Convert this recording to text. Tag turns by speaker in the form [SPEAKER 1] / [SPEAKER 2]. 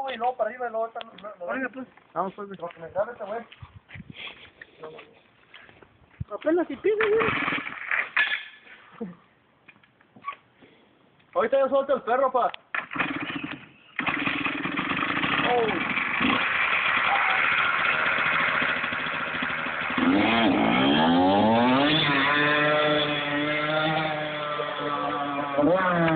[SPEAKER 1] güey, luego para arriba y luego
[SPEAKER 2] Oiga, pues. Vamos, pues.
[SPEAKER 1] Lo que me sabe este güey.
[SPEAKER 2] Apenas si pisa, güey.
[SPEAKER 1] Ahorita yo suelto el perro, pa.
[SPEAKER 3] Wow.